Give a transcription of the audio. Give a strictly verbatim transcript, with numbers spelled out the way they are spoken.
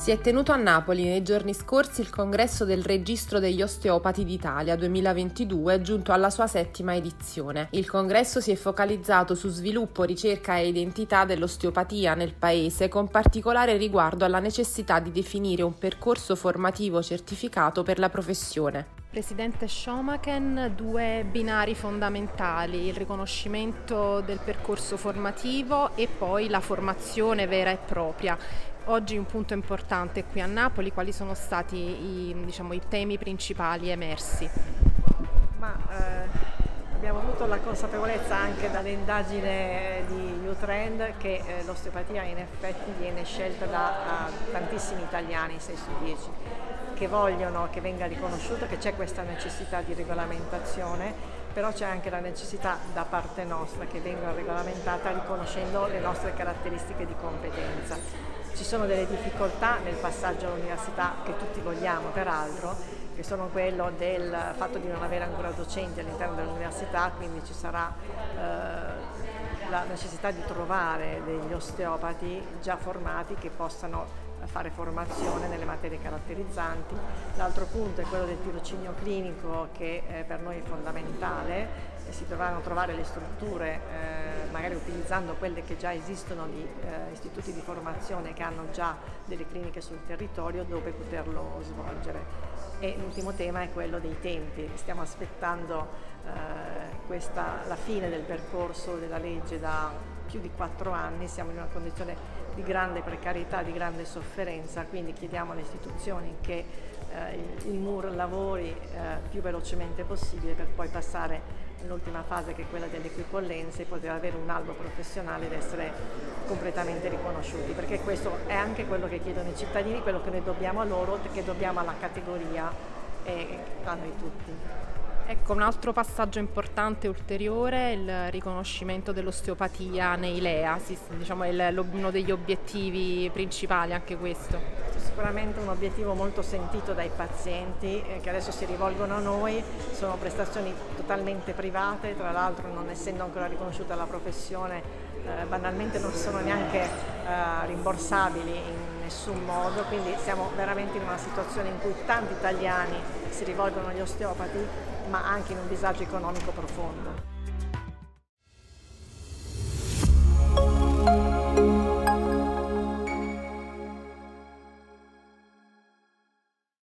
Si è tenuto a Napoli nei giorni scorsi il congresso del Registro degli Osteopati d'Italia duemilaventidue, giunto alla sua settima edizione. Il congresso si è focalizzato su sviluppo, ricerca e identità dell'osteopatia nel paese, con particolare riguardo alla necessità di definire un percorso formativo certificato per la professione. Presidente Schomaken, due binari fondamentali, il riconoscimento del percorso formativo e poi la formazione vera e propria. Oggi un punto importante qui a Napoli, quali sono stati i, diciamo, i temi principali emersi? Ma, eh, abbiamo avuto la consapevolezza anche dall'indagine di U-Trend che eh, l'osteopatia in effetti viene scelta da uh, tantissimi italiani, sei su dieci, che vogliono che venga riconosciuto, che c'è questa necessità di regolamentazione, però c'è anche la necessità da parte nostra che venga regolamentata riconoscendo le nostre caratteristiche di competenza. Ci sono delle difficoltà nel passaggio all'università che tutti vogliamo peraltro, che sono quello del fatto di non avere ancora docenti all'interno dell'università, quindi ci sarà eh, la necessità di trovare degli osteopati già formati che possano fare formazione nelle materie caratterizzanti. L'altro punto è quello del tirocinio clinico che eh, per noi è fondamentale. Si dovranno trovare le strutture, eh, magari utilizzando quelle che già esistono di eh, istituti di formazione che hanno già delle cliniche sul territorio dove poterlo svolgere. E l'ultimo tema è quello dei tempi. Stiamo aspettando eh, questa, la fine del percorso della legge da più di quattro anni, siamo in una condizione di grande precarietà, di grande sofferenza, quindi chiediamo alle istituzioni che eh, il, il M U R lavori eh, più velocemente possibile per poi passare all'ultima fase, che è quella delle equipollenze, e poter avere un albo professionale ed essere completamente riconosciuti, perché questo è anche quello che chiedono i cittadini, quello che noi dobbiamo a loro, che dobbiamo alla categoria e a noi tutti. Ecco, un altro passaggio importante ulteriore è il riconoscimento dell'osteopatia nei L E A, diciamo è uno degli obiettivi principali anche questo. Sicuramente un obiettivo molto sentito dai pazienti eh, che adesso si rivolgono a noi, sono prestazioni totalmente private, tra l'altro non essendo ancora riconosciuta la professione eh, banalmente non sono neanche eh, rimborsabili in nessun modo, quindi siamo veramente in una situazione in cui tanti italiani si rivolgono agli osteopati, ma anche in un disagio economico profondo.